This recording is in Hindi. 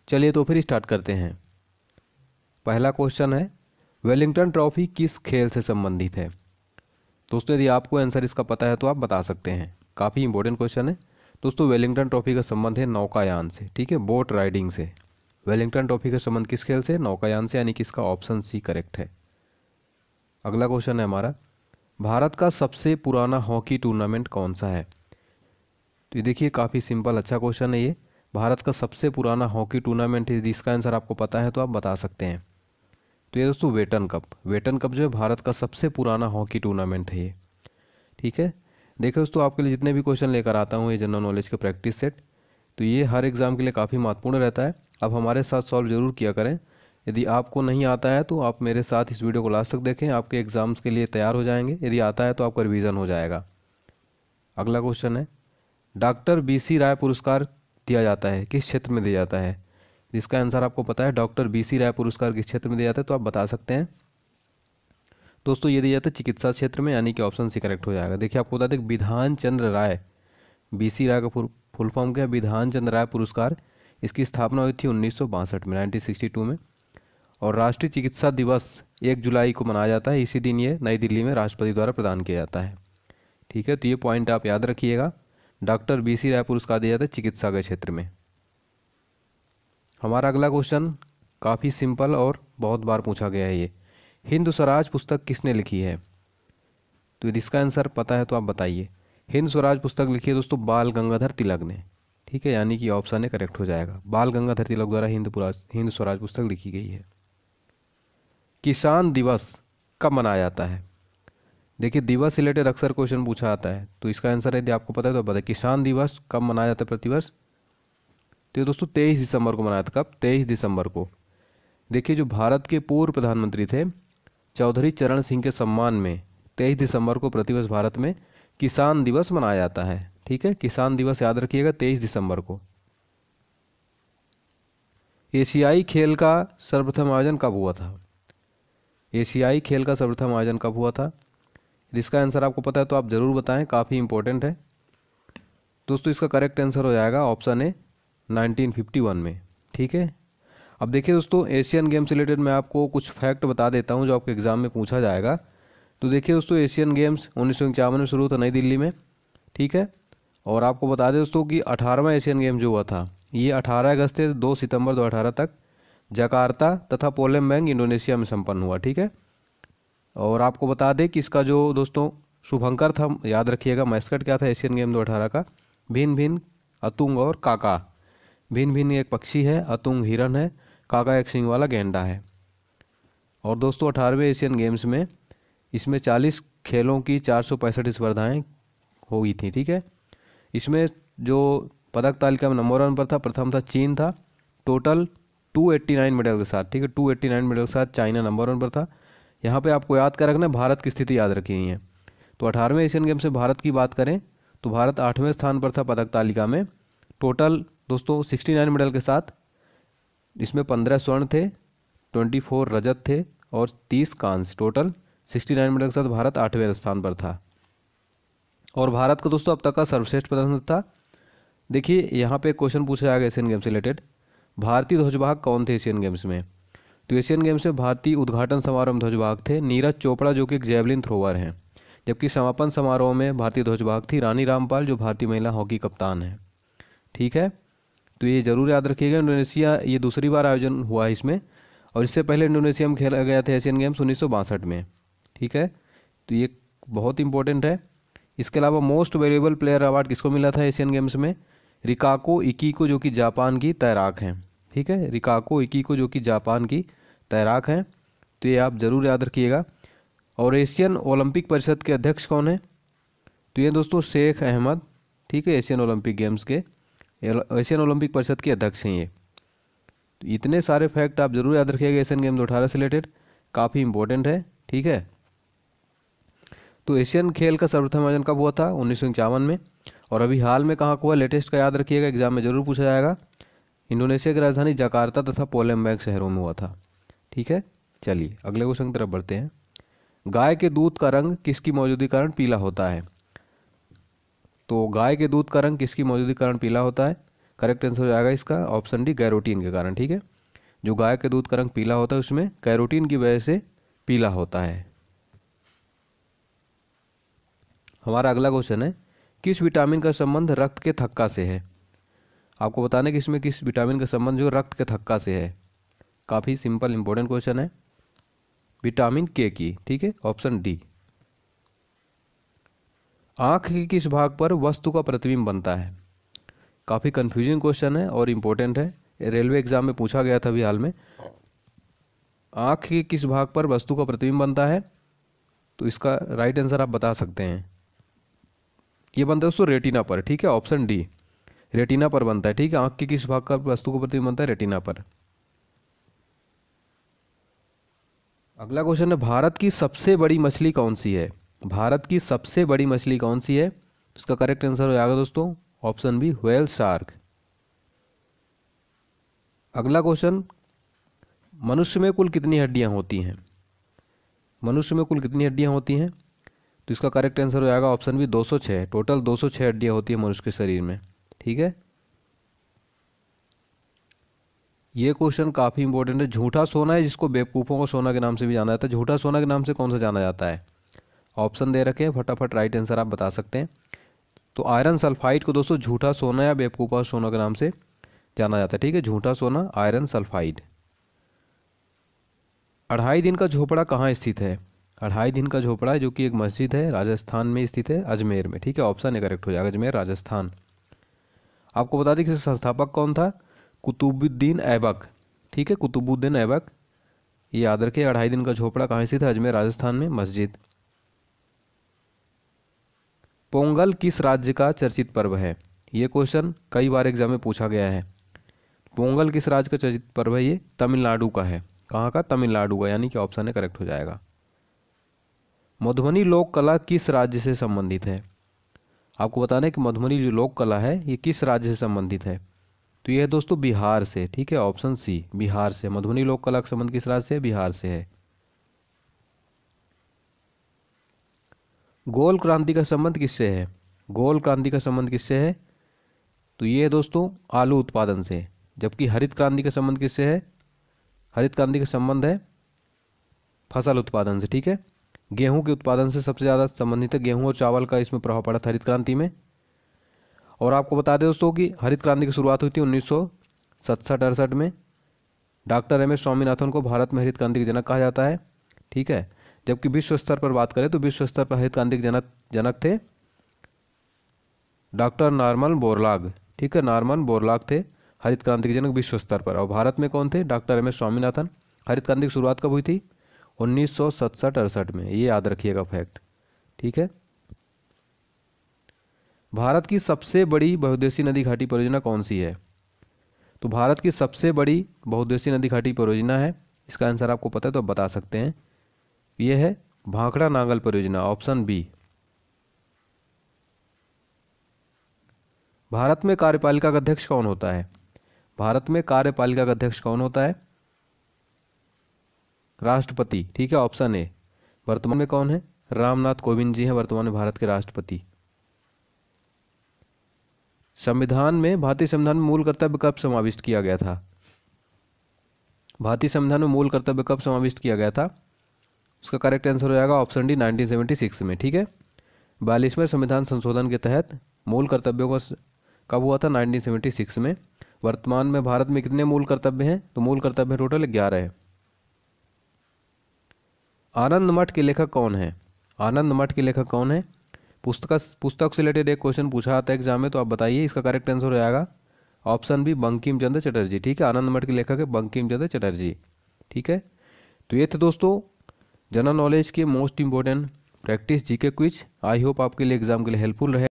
चलिए तो फिर स्टार्ट करते हैं। पहला क्वेश्चन है, वेलिंगटन ट्रॉफी किस खेल से संबंधित है? दोस्तों यदि आपको आंसर इसका पता है तो आप बता सकते हैं, काफ़ी इंपॉर्टेंट क्वेश्चन है। दोस्तों वेलिंगटन ट्रॉफी का संबंध है नौकायान से, ठीक है, बोट राइडिंग से। वेलिंगटन ट्रॉफी का संबंध किस खेल से? नौकायान से, यानी कि इसका ऑप्शन सी करेक्ट है। अगला क्वेश्चन है हमारा, भारत का सबसे पुराना हॉकी टूर्नामेंट कौन सा है? तो ये देखिए काफ़ी सिंपल अच्छा क्वेश्चन है ये। भारत का सबसे पुराना हॉकी टूर्नामेंट, यदि इसका आंसर आपको पता है तो आप बता सकते हैं। तो ये दोस्तों वेटन कप, वेटन कप जो है भारत का सबसे पुराना हॉकी टूर्नामेंट है ये, ठीक है। देखो दोस्तों आपके लिए जितने भी क्वेश्चन लेकर आता हूँ ये जनरल नॉलेज के प्रैक्टिस सेट, तो ये हर एग्ज़ाम के लिए काफ़ी महत्वपूर्ण रहता है। आप हमारे साथ सॉल्व जरूर किया करें। यदि आपको नहीं आता है तो आप मेरे साथ इस वीडियो को लास्ट तक देखें, आपके एग्ज़ाम्स के लिए तैयार हो जाएंगे। यदि आता है तो आपका रिवीजन हो जाएगा। अगला क्वेश्चन है, डॉक्टर BC राय पुरस्कार दिया जाता है किस क्षेत्र में दिया जाता है? जिसका आंसर आपको पता है, डॉक्टर BC राय पुरस्कार किस क्षेत्र में दिया जाता है तो आप बता सकते हैं। दोस्तों ये दिया जाता है चिकित्सा क्षेत्र में, यानी कि ऑप्शन सी करेक्ट हो जाएगा। देखिए आपको बता दें विधान चंद्र राय, BC राय का फुल फॉर्म क्या है? विधान चंद्र राय पुरस्कार। इसकी स्थापना हुई थी 1962 में, 1962 में। और राष्ट्रीय चिकित्सा दिवस 1 जुलाई को मनाया जाता है। इसी दिन ये नई दिल्ली में राष्ट्रपति द्वारा प्रदान किया जाता है, ठीक है। तो ये पॉइंट आप याद रखिएगा, डॉक्टर BC राय पुरस्कार दिया जाता है चिकित्सा के क्षेत्र में। हमारा अगला क्वेश्चन काफ़ी सिंपल और बहुत बार पूछा गया है ये, हिंद स्वराज पुस्तक किसने लिखी है? तो यदि इसका आंसर पता है तो आप बताइए। हिंद स्वराज पुस्तक लिखी है दोस्तों बाल गंगाधर तिलक ने, ठीक है, यानी कि ऑप्शन ए करेक्ट हो जाएगा। बाल गंगाधर तिलक द्वारा हिंद स्वराज पुस्तक लिखी गई है। किसान दिवस कब मनाया जाता है? देखिए दिवस रिलेटेड अक्सर क्वेश्चन पूछा आता है, तो इसका आंसर यदि आपको पता है तो बताइए, किसान दिवस कब मनाया जाता है प्रतिवर्ष? तो ये दोस्तों 23 दिसंबर को मनाया था। कब? 23 दिसंबर को। देखिए जो भारत के पूर्व प्रधानमंत्री थे चौधरी चरण सिंह के सम्मान में 23 दिसंबर को प्रतिवर्ष भारत में किसान दिवस मनाया जाता है, ठीक है। किसान दिवस याद रखिएगा 23 दिसंबर को। एशियाई खेल का सर्वप्रथम आयोजन कब हुआ था? एशियाई खेल का सर्वप्रथम आयोजन कब हुआ था? जिसका आंसर आपको पता है तो आप ज़रूर बताएं, काफ़ी इंपॉर्टेंट है। दोस्तों इसका करेक्ट आंसर हो जाएगा ऑप्शन ए 1951 में, ठीक है। अब देखिए दोस्तों एशियन गेम्स से रिलेटेड मैं आपको कुछ फैक्ट बता देता हूं जो आपके एग्जाम में पूछा जाएगा। तो देखिए दोस्तों एशियन गेम्स 1951 में शुरू हुआ था नई दिल्ली में, ठीक है। और आपको बता दें दोस्तों कि 18वां एशियन गेम जो हुआ था ये 18 अगस्त से 2 सितंबर 2018 तक जकार्ता तथा पोलेमबैंग इंडोनेशिया में संपन्न हुआ, ठीक है। और आपको बता दें कि इसका जो दोस्तों शुभंकर था, याद रखिएगा, मैस्कट क्या था एशियन गेम 2018 का? भिन्न भिन्न, अतुंग और काका। भिन्न भिन्न एक पक्षी है, अतुंग हिरन है, काका एक सिंग वाला गेंडा है। और दोस्तों 18वें एशियन गेम्स में इसमें 40 खेलों की 465 स्पर्धाएँ हुई थी, ठीक है। इसमें जो पदक तालिका में नंबर 1 पर था, प्रथम था चीन था, टोटल 289 मेडल के साथ, ठीक है, 289 मेडल के साथ चाइना नंबर 1 पर था। यहाँ पे आपको याद कर रखना भारत की स्थिति याद रखी हुई है। तो 18वें एशियन गेम्स में भारत की बात करें तो भारत 8वें स्थान पर था पदक तालिका में, टोटल दोस्तों 69 मेडल के साथ। इसमें 15 स्वर्ण थे, 24 रजत थे और 30 कांस्य, टोटल 69 मेडल के साथ भारत 8वें स्थान पर था। और भारत का दोस्तों अब तक का सर्वश्रेष्ठ प्रदर्शन था। देखिए यहाँ पे क्वेश्चन पूछा जाएगा एशियन गेम्स से रिलेटेड, भारतीय ध्वजवाहक कौन थे एशियन गेम्स में? तो एशियन गेम्स में भारतीय उद्घाटन समारोह में ध्वजवाहक थे नीरज चोपड़ा जो कि एक जेवलिन थ्रोवर हैं, जबकि समापन समारोह में भारतीय ध्वजवाहक थी रानी रामपाल जो भारतीय महिला हॉकी कप्तान है, ठीक है। तो ये जरूर याद रखिएगा। इंडोनेशिया ये दूसरी बार आयोजन हुआ है इसमें, और इससे पहले इंडोनेशिया में खेला गया था एशियन गेम्स 1962 में, ठीक है। तो ये बहुत इंपॉर्टेंट है। इसके अलावा मोस्ट वैल्यूएबल प्लेयर अवार्ड किसको मिला था एशियन गेम्स में? रिकाको इकिको जो कि जापान की तैराक हैं, ठीक है, रिकाको इकिको जो कि जापान की तैराक हैं। तो ये आप ज़रूर याद रखिएगा। और एशियन ओलंपिक परिषद के अध्यक्ष कौन है? तो ये दोस्तों शेख अहमद, ठीक है, एशियन ओलंपिक गेम्स के एशियन ओलंपिक परिषद के अध्यक्ष हैं ये। तो इतने सारे फैक्ट आप जरूर याद रखिएगा एशियन गेम्स 2018 से रिलेटेड, काफ़ी इंपॉर्टेंट है, ठीक है। तो एशियन खेल का सर्वप्रथम आयोजन कब हुआ था? 1951 में। और अभी हाल में कहाँ हुआ? लेटेस्ट का याद रखिएगा, एग्जाम में जरूर पूछा जाएगा। इंडोनेशिया की राजधानी जकार्ता तथा पोलेमबैंग शहरों में हुआ था, ठीक है। चलिए अगले क्वेश्चन की तरफ बढ़ते हैं। गाय के दूध का रंग किसकी मौजूदगी कारण पीला होता है? तो गाय के दूध का रंग किसकी मौजूदगी कारण पीला होता है? करेक्ट आंसर हो जाएगा इसका ऑप्शन डी, कैरोटीन के कारण। ठीक है, जो गाय के दूध का रंग पीला होता है उसमें कैरोटीन की वजह से पीला होता है। हमारा अगला क्वेश्चन है, किस विटामिन का संबंध रक्त के थक्का से है? आपको बताना है कि इसमें किस विटामिन का संबंध जो रक्त के थक्का से है। काफ़ी सिंपल इंपॉर्टेंट क्वेश्चन है, विटामिन के की। ठीक है, ऑप्शन डी। आँख के किस भाग पर वस्तु का प्रतिबिंब बनता है? काफ़ी कंफ्यूजिंग क्वेश्चन है और इम्पोर्टेंट है, रेलवे एग्जाम में पूछा गया था अभी हाल में। आँख के किस भाग पर वस्तु का प्रतिबिंब बनता है? तो इसका राइट आंसर आप बता सकते हैं, ये बनता है दोस्तों रेटिना पर। ठीक है, ऑप्शन डी, रेटिना पर बनता है। ठीक है, आँख के किस भाग का वस्तु का प्रतिबिंब बनता है? रेटिना पर। अगला क्वेश्चन है, भारत की सबसे बड़ी मछली कौन सी है? भारत की सबसे बड़ी मछली कौन सी है? इसका करेक्ट आंसर हो जाएगा दोस्तों ऑप्शन बी, व्हेल शार्क। अगला क्वेश्चन, मनुष्य में कुल कितनी हड्डियां होती हैं? मनुष्य में कुल कितनी हड्डियां होती हैं? तो इसका करेक्ट आंसर हो जाएगा ऑप्शन बी, 206। टोटल 206 हड्डियां होती है मनुष्य के शरीर में। ठीक है, ये क्वेश्चन काफ़ी इंपॉर्टेंट है। झूठा सोना है जिसको बेवकूफ़ों का सोना के नाम से भी जाना जाता है, झूठा सोना के नाम से कौन सा जाना जाता है? ऑप्शन दे रखे हैं, फटाफट राइट आंसर आप बता सकते हैं। तो आयरन सल्फाइड को दोस्तों झूठा सोना या बेवकूफ़ा सोना के नाम से जाना जाता है। ठीक है, झूठा सोना आयरन सल्फाइड। अढ़ाई दिन का झोपड़ा कहाँ स्थित है? अढ़ाई दिन का झोपड़ा जो कि एक मस्जिद है, राजस्थान में स्थित है, अजमेर में। ठीक है, ऑप्शन ए करेक्ट हो जाएगा, अजमेर राजस्थान। आपको बता दें कि संस्थापक कौन था? कुतुबुद्दीन ऐबक। ठीक है, कुतुबुद्दीन ऐबक, ये याद रखिए। अढ़ाई दिन का झोपड़ा कहाँ स्थित है? अजमेर राजस्थान में, मस्जिद। पोंगल किस राज्य का चर्चित पर्व है? ये क्वेश्चन कई बार एग्जाम में पूछा गया है। पोंगल किस राज्य का चर्चित पर्व है? ये तमिलनाडु का है। कहाँ का? तमिलनाडु का, यानी कि ऑप्शन ए करेक्ट हो जाएगा। मधुबनी लोक कला किस राज्य से संबंधित है? आपको बताना है कि मधुबनी जो लोक कला है ये किस राज्य से संबंधित है? तो ये है दोस्तों बिहार से। ठीक है, ऑप्शन सी, बिहार से। मधुबनी लोक कला का संबंध किस राज्य से है? बिहार से है। गोल क्रांति का संबंध किससे है? गोल क्रांति का संबंध किससे है? तो ये है दोस्तों आलू उत्पादन से। जबकि हरित क्रांति का संबंध किससे है? हरित क्रांति का संबंध है फसल उत्पादन से। ठीक है, गेहूं के उत्पादन से सबसे ज़्यादा संबंधित है। गेहूं और चावल का इसमें प्रभाव पड़ा था हरित क्रांति में। और आपको बता दें दोस्तों कि हरित क्रांति की शुरुआत हुई थी 1967-68 में। डॉक्टर एम एस स्वामीनाथन को भारत में हरित क्रांति के जनक कहा जाता है। ठीक है, जबकि विश्व स्तर पर बात करें तो विश्व स्तर पर हरित क्रांति के जनक थे डॉक्टर नॉर्मन बोरलॉग। ठीक है, नॉर्मन बोरलॉग थे हरित क्रांति के जनक विश्व स्तर पर। और भारत में कौन थे? Doctor M S Swaminathan. हरित क्रांति की शुरुआत कब हुई थी? 1967-68 में, ये याद रखिएगा फैक्ट। ठीक है, भारत की सबसे बड़ी बहुउद्देशीय नदी घाटी परियोजना कौन सी है? तो भारत की सबसे बड़ी बहुउद्देशीय नदी घाटी परियोजना है, इसका आंसर आपको पता है तो आप बता सकते हैं, यह है भाखड़ा नांगल परियोजना, ऑप्शन बी। भारत में कार्यपालिका का अध्यक्ष कौन होता है? भारत में कार्यपालिका का अध्यक्ष कौन होता है? राष्ट्रपति। ठीक है, ऑप्शन ए। वर्तमान में कौन है? रामनाथ कोविंद जी हैं वर्तमान में भारत के राष्ट्रपति। संविधान में, भारतीय संविधान में मूल कर्तव्य कब समाविष्ट किया गया था? भारतीय संविधान में मूल कर्तव्य कब समाविष्ट किया गया था? उसका करेक्ट आंसर हो जाएगा ऑप्शन डी, 1976 में। ठीक है, 42वें संविधान संशोधन के तहत मूल कर्तव्यों का कब हुआ था? 1976 में। वर्तमान में भारत में कितने मूल कर्तव्य हैं? तो मूल कर्तव्य टोटल 11 है। आनंद मठ के लेखक कौन है? आनंद मठ के लेखक कौन है? पुस्तक से रिलेटेड एक क्वेश्चन पूछा आता है एग्जाम में, तो आप बताइए। इसका करेक्ट आंसर हो जाएगा ऑप्शन बी, बंकिम चंद्र चटर्जी। ठीक है, आनंद मठ के लेखक है बंकिम चंद्र चटर्जी। ठीक है, तो ये थे दोस्तों जनरल नॉलेज के most important practice GK quiz. I hope आपके लिए एग्जाम के लिए हेल्पफुल रहे।